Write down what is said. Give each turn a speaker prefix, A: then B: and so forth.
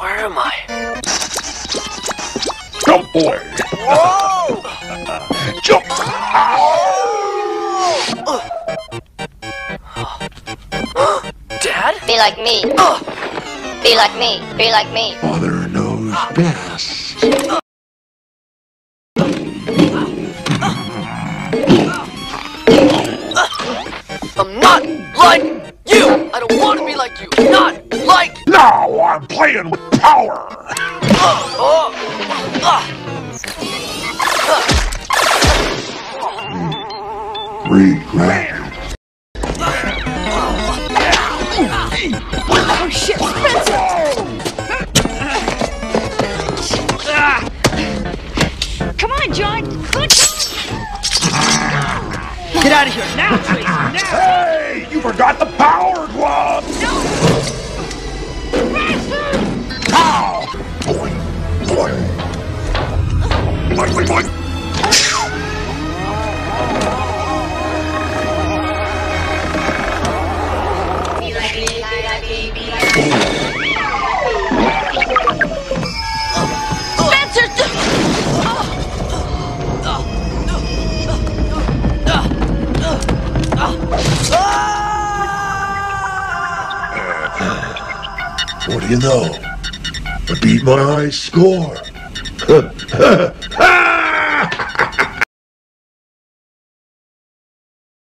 A: Where am I?
B: Jump away!
A: Whoa!
B: Jump!
A: Dad?
C: Be like me. Be like me. Be like me.
B: Father knows best.
A: I'm not like you! I don't want to be like you! Not like...
B: Now I'm playing with power! Regret.
D: Oh shit, Spencer! Come on, John! Get out of here now, Tracy! Now!
B: Hey! You forgot the power glove!
D: No!
B: Pow! Boing! Boing! Boing! Boing! Boing! What do you know? I beat my high score.